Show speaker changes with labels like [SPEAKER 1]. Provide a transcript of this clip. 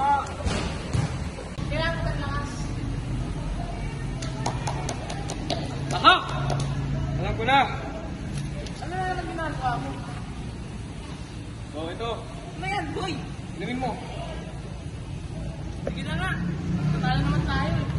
[SPEAKER 1] Kailangan ko ng lakas.
[SPEAKER 2] Aha! Alam ko na.
[SPEAKER 1] Ano na naman ginagawa mo?
[SPEAKER 2] Oh, ito.
[SPEAKER 1] Ano yan, boy?
[SPEAKER 2] Inumin mo.
[SPEAKER 1] Sige na nga. Tatalo naman tayo eh.